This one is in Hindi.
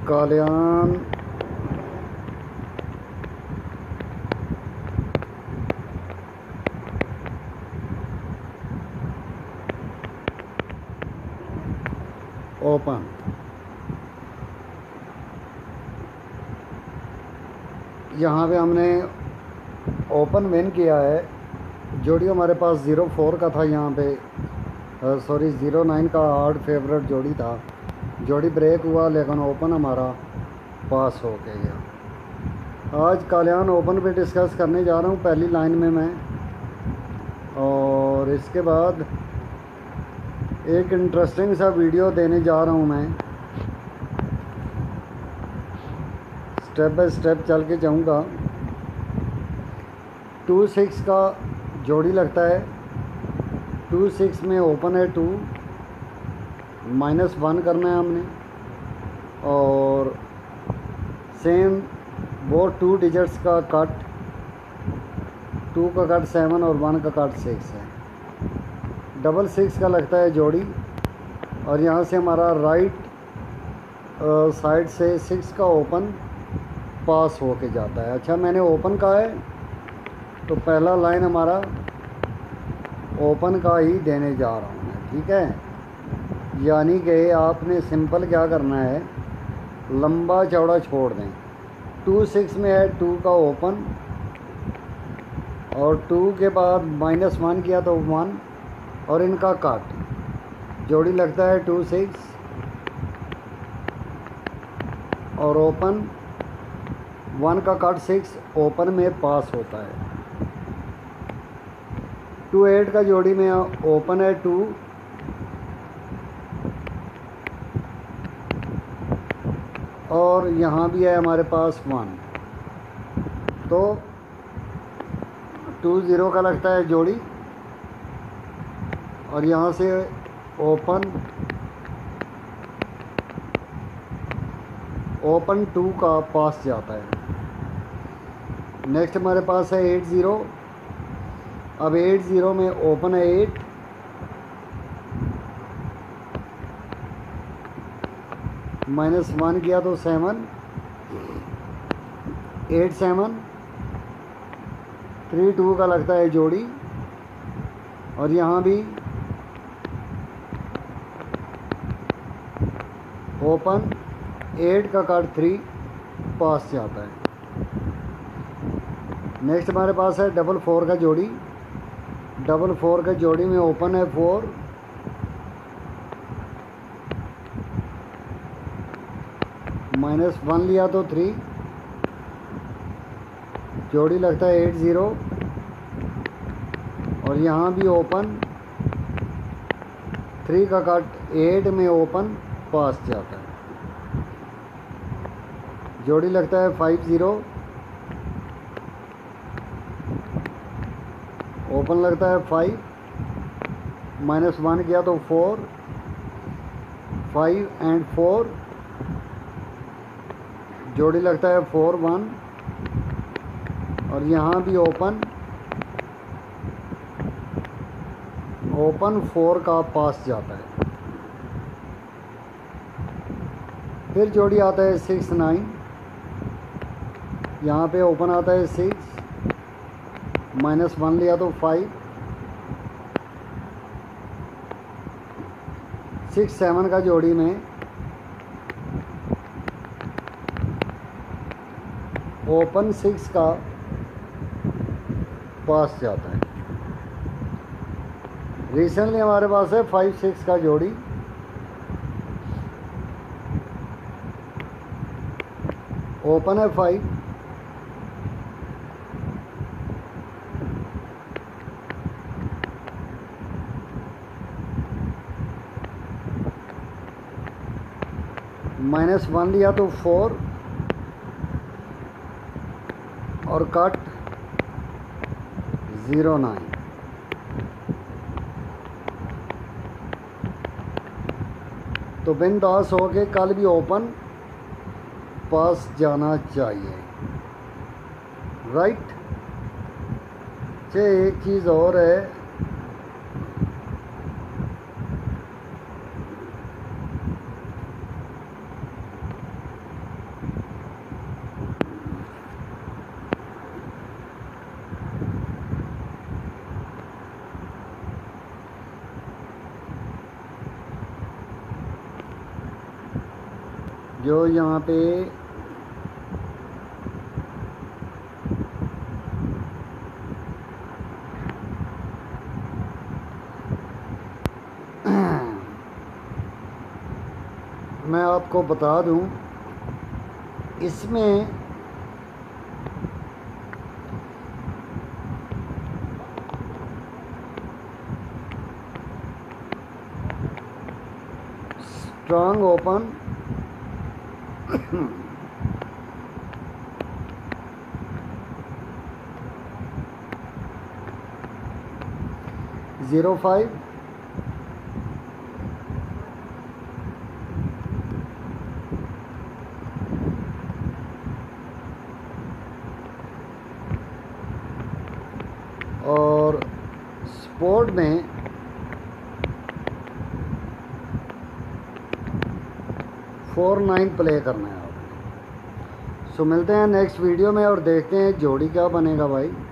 कालियान ओपन। यहाँ पे हमने ओपन विन किया है। जोड़ी हमारे पास 0-4 का था, यहाँ पे सॉरी 0-9 का हार्ड फेवरेट जोड़ी था। जोड़ी ब्रेक हुआ लेकिन ओपन हमारा पास हो के गया। आज कालियान ओपन पे डिस्कस करने जा रहा हूँ पहली लाइन में मैं, और इसके बाद एक इंटरेस्टिंग सा वीडियो देने जा रहा हूँ मैं। स्टेप बाय स्टेप चल के जाऊँगा। 2-6 का जोड़ी लगता है। 2-6 में ओपन है 2, -1 करना है हमने, और सेम वो 2 डिजिट्स का कट, 2 का कट 7 और 1 का कट 6 है। 6 का लगता है जोड़ी, और यहाँ से हमारा राइट साइड से 6 का ओपन पास होके जाता है। अच्छा, मैंने ओपन कहा है तो पहला लाइन हमारा ओपन का ही देने जा रहा हूँ मैं, ठीक है। यानी कि आपने सिंपल क्या करना है, लंबा चौड़ा छोड़ दें। 2-6 में है 2 का ओपन, और 2 के बाद -1 किया तो 1, और इनका कट। जोड़ी लगता है 2-6 और ओपन, 1 का कट 6 ओपन में पास होता है। 2-8 का जोड़ी में ओपन है 2, और यहाँ भी है हमारे पास 1, तो 2-0 का लगता है जोड़ी, और यहाँ से ओपन 2 का पास जाता है। नेक्स्ट हमारे पास है 8-0। अब 8-0 में ओपन है 8, -1 किया तो 7, 8-7, 3-2 का लगता है जोड़ी, और यहाँ भी ओपन 8 का कट 3 पास जाता है। नेक्स्ट हमारे पास है 4-4 का जोड़ी। 4-4 का जोड़ी में ओपन है 4, -1 लिया तो 3, जोड़ी लगता है 8-0, और यहाँ भी ओपन 3 का कट 8 में ओपन पास जाता है। जोड़ी लगता है 5-0, ओपन लगता है 5, -1 किया तो 4, 5 एंड 4, जोड़ी लगता है 4-1, और यहाँ भी ओपन 4 का पास जाता है। फिर जोड़ी आता है 6-9, यहाँ पे ओपन आता है 6, -1 लिया तो 5, 6-7 का जोड़ी में ओपन 6 का पास जाता है। रिसेंटली हमारे पास है 5-6 का जोड़ी, ओपन है 5, -1 लिया तो 4, और कट 0-9। तो बिंदास हो के कल भी ओपन पास जाना चाहिए, राइट। अच्छा, एक चीज़ और है, जो यहाँ पे मैं आपको बता दूं, इसमें स्ट्रांग ओपन, 05, और स्पोर्ट में 4-9 प्ले करना है आपने। सो मिलते हैं नेक्स्ट वीडियो में और देखते हैं जोड़ी क्या बनेगा भाई।